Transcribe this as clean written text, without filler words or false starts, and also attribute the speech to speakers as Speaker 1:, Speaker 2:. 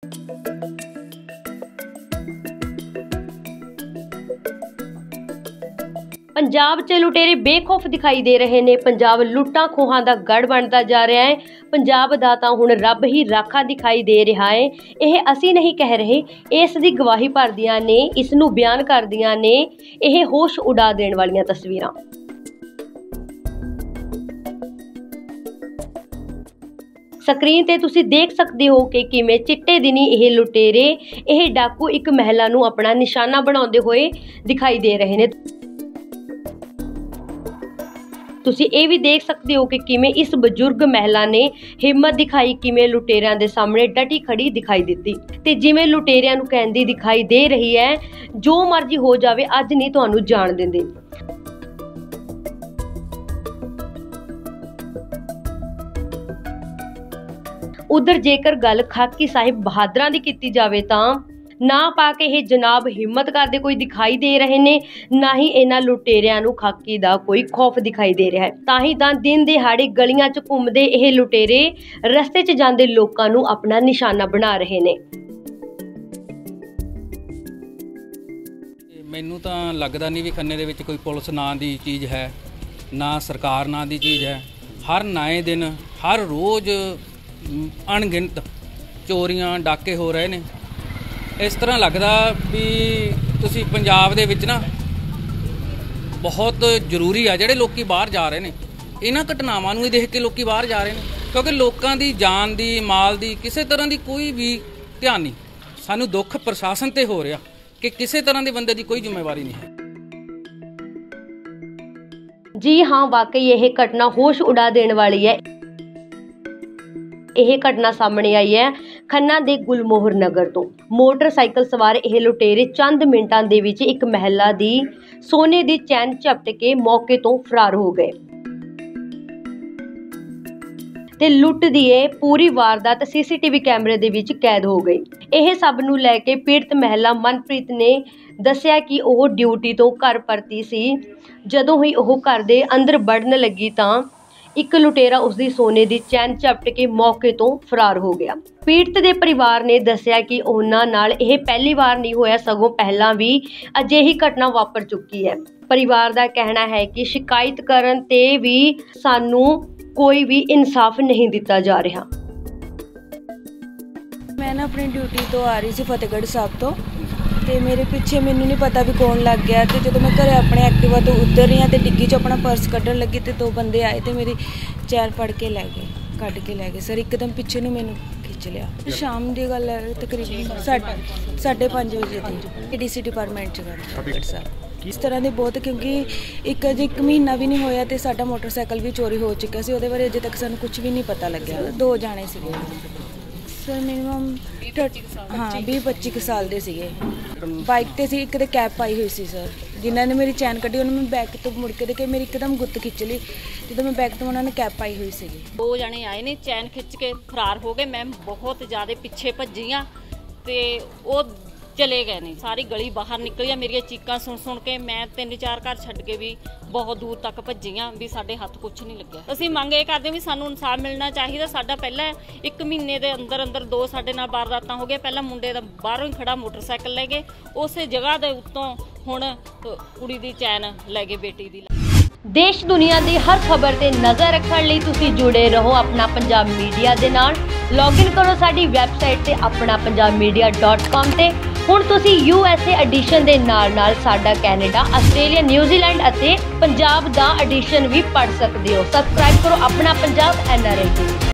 Speaker 1: पंजाब च लुटेरे बेखौफ दिखाई दे रहे ने। पंजाब लुट्टां खोहां दा गढ़ बनता जा रहा है। पंजाब दा तां हुण रब ही राखा दिखाई दे रहा है। यह असी नहीं कह रहे, इस दी गवाही भरदियां ने, इस नूं बयान करदियां ने यह होश उड़ा देण वालियां तस्वीरां। ਸਕਰੀਨ ਤੇ ਤੁਸੀਂ ਦੇਖ ਸਕਦੇ ਹੋ ਕਿ ਕਿਵੇਂ ਚਿੱਟੇ ਦਿਨੀ ਇਹ ਲੁਟੇਰੇ, ਇਹ ਡਾਕੂ ਇੱਕ ਮਹਿਲਾ ਨੂੰ ਆਪਣਾ ਨਿਸ਼ਾਨਾ ਬਣਾਉਂਦੇ ਹੋਏ ਦਿਖਾਈ ਦੇ ਰਹੇ ਨੇ। ਤੁਸੀਂ ਇਹ ਵੀ ਦੇਖ ਸਕਦੇ ਹੋ ਕਿ ਕਿਵੇਂ ਇਸ ਬਜ਼ੁਰਗ ਮਹਿਲਾ ਨੇ ਹਿੰਮਤ ਦਿਖਾਈ, ਕਿਵੇਂ ਲੁਟੇਰਿਆਂ ਦੇ ਸਾਹਮਣੇ ਡਟੀ ਖੜੀ ਦਿਖਾਈ ਦਿੱਤੀ ਤੇ ਜਿਵੇਂ ਲੁਟੇਰਿਆਂ ਨੂੰ ਕਹਿੰਦੀ ਦਿਖਾਈ ਦੇ ਰਹੀ ਹੈ, ਜੋ ਮਰਜ਼ੀ ਹੋ ਜਾਵੇ ਅੱਜ ਨਹੀਂ ਤੁਹਾਨੂੰ ਜਾਣ ਦਿੰਦੇ। उधर जेकर गल खाकी साहिब बहादुरां दी कीती जावे तां ना पा के ये जनाब हिम्मत करदे कोई दिखाई दे रहे ने, ना ही इन्हां लुटेरियां नूं खाकी दा कोई खौफ दिखाई दे रहा है। तां ही तां दिन दिहाड़े गलियां च घुमदे ये लुटेरे रस्ते च जांदे लोकां नूं अपना निशाना बना रहे ने।
Speaker 2: मैनूं तां लगदा नहीं भी खन्ने दे विच कोई पुलिस नां दी चीज़ है, ना सरकार नां दी चीज़ है। हर नए दिन हर रोज़ अणगिणत चोरियां डाके हो रहे ने। इस तरह लगदा भी तुसी पंजाब दे विच ना बहुत जरूरी आ जिहड़े लोकी बाहर जा रहे ने, इन्हां घटनावां नूं ही देख के लोकी बाहर जा रहे ने, क्योंकि लोकां दी जान दी माल दी किसी तरह की कोई भी ध्यान नहीं। सानूं दुख प्रशासन ते हो रहा कि किसी तरह के बंदे की कोई जिम्मेवारी नहीं है।
Speaker 1: जी हाँ, वाकई यह घटना होश उड़ा देने वाली है। यह घटना सामने आई है खन्ना दे गुलमोहर नगर तो। मोटरसाइकिल सवार यह लुटेरे चंद मिनटां दे विच एक महिला दी सोने दी चैन झपट के मौके तो फरार हो गए ते लुट दी पूरी वारदात सीसीटीवी कैमरे दे विच कैद हो गई। यह सब नूं लैके पीड़ित महिला मनप्रीत ने दस्सिया कि वह ड्यूटी तो घर परती सी। जदों ही वह घर दे अंदर वड़न लगी तां एक लुटेरा उसकी सोने की चैन झपट के मौके तो फरार हो गया। पीड़ित के परिवार ने दस्सिया कि उन्हां नाल यह पहली बार नहीं होया, सगों पहला भी अजिही घटना वापर चुकी है। परिवार का कहना है कि शिकायत करन ते भी सानू कोई भी इंसाफ नहीं दिता जा रहा।
Speaker 3: मैं ना अपनी ड्यूटी तो आ रही सी फतेहगढ़ साहब तो, ते मेरे पिछे मैनू नहीं पता भी कौन लग गया। तो जो मैं घरे अपने एक्टिवा तो उतर रही हाँ तो डिग्गी चो अपना पर्स कढ़न लगी तो दो बंदे आए तो मेरी चैन फड़ के लै गए, कढ़ के लै गए सर। एकदम पिछे नूं मैनू खिंच लिया। शाम की गल है, तकरीबन 5:30 बजे थी। डीसी डिपार्टमेंट च सर इस तरह की बहुत, क्योंकि एक महीना भी नहीं होया तो साडा मोटरसाइकिल भी चोरी हो चुका सी। उहदे बारे अजे तक सानू कुछ भी नहीं पता लग्या। 2 जाने सीगे सर, मिनिमम हाँ 20-25 साल के सीगे। बाइक ते सी, एक ते कैप पाई हुई सी सर। जिन्होंने ने मेरी चैन कढ़ी उन्होंने मैं बैग तो मुड़ के देखे, मेरी एकदम गुत्त खिंच ली। जो मैं बैग तो उन्होंने कैप पाई हुई सी।
Speaker 4: 2 जने आए ने, चैन खिंच के फरार हो गए। मैं बहुत ज़्यादा पिछे भजी हाँ तो वो चले गए ने। सारी गली बाहर निकली, मेरी चीकां सुन के मैं 3-4 घर छड्ड के भी बहुत दूर तक भजी हाँ भी साडे हत्थ कुछ नहीं लग्या। असीं मंग ये करदे भी सानू इंसाफ मिलना चाहिए। साडा पहला 1 महीने के अंदर 2 साडे नाल वारदातां हो गए। पहला मुंडे दा बाहरों ही खड़ा मोटरसाइकिल लै गए, उस जगह के उत्तों हुण कुड़ी दी चैन लै गए, बेटी दी।
Speaker 1: देश दुनिया की हर खबर ते नज़र रखने लई तुसीं जुड़े रहो अपना पंजाब मीडिया दे नाल। लॉगिन करो साडी वैबसाइट ते apnapunjabmedia.com ते। हुण तुसीं USA एडिशन दे नाल साडा कैनेडा, आस्ट्रेलिया, न्यूजीलैंड अते पंजाब दा एडिशन भी पढ़ सकदे हो। सबसक्राइब करो अपना पंजाब NRI।